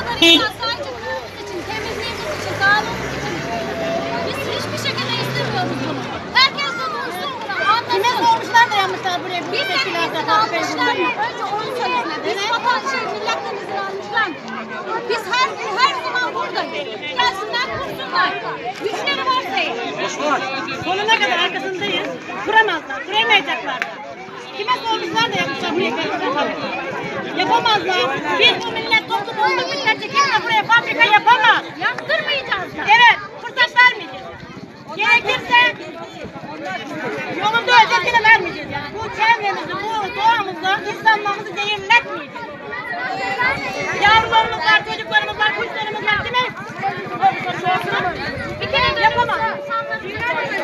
kadar insan sahip çıktığımız için, temizliğimiz için, sağlığımız için biz hiçbir şekilde istemiyoruz bunu. Herkes de duysun bunu, anlasın. Kime sormuşlar da yapmışlar buraya? Bizden izin almışlar mı? Önce onu söylesinler. Biz vatan milletten izin almışlar mı? Biz her zaman buradayız. Gelsinler kursunlar. Güçleri varsa sonuna kadar arkasındayız. Kuramazlar, kuramayacaklar. Kime sormuşlar da yapmışlar buraya? Yapamazlar. Biz bu millet toplum olmak müddetçe kimse buraya fabrika yapamaz. yaptırmayacağız da. Evet, fırsat vermeyeceğiz. Gerekirse yolunda öleceğiz, yine vermeyeceğiz yani. Bu çevremizi, bu doğamızı, insanlarımızı zehirletmeyeceğiz. Yavrularımız var, çocuklarımız var, kuşlarımız var. Kime? Bir kere yapamaz.